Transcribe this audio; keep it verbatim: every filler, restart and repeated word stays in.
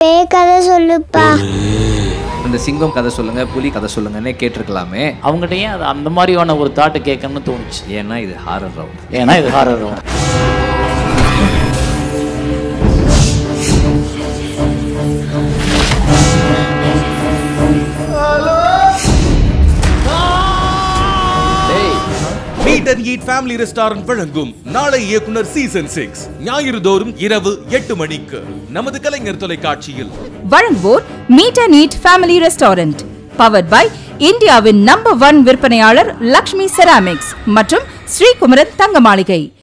பேய் கதை சொல்லுப்பா. இந்த சிங்கம் கதை சொல்லுங்க, புலி கதை சொல்லுங்கன்னே கேட்டிருக்கலாமே. அவங்ககிட்ட ஏன் அது அந்த மாதிரியான ஒரு தாட்டை கேட்கணும்னு தோணுச்சு. ஏன்னா இது ஹாரர் ரவுண்ட். ஏன்னா இது horror round. Meet and Eat Family Restaurant வழங்கும் நாளை இயக்குனர் சீசன் சிக்ஸ் ஞாயிறு தோறும் இரவு எட்டு மணிக்கு நமது கலைஞர் தொலைக்காட்சியில். வழங்குவோர் Meet and Eat Family Restaurant, powered by இந்தியாவின் நம்பர் ஒன் விற்பனையாளர் லக்ஷ்மி செராமிக்ஸ் மற்றும் ஸ்ரீகுமரன் தங்க மாளிகை.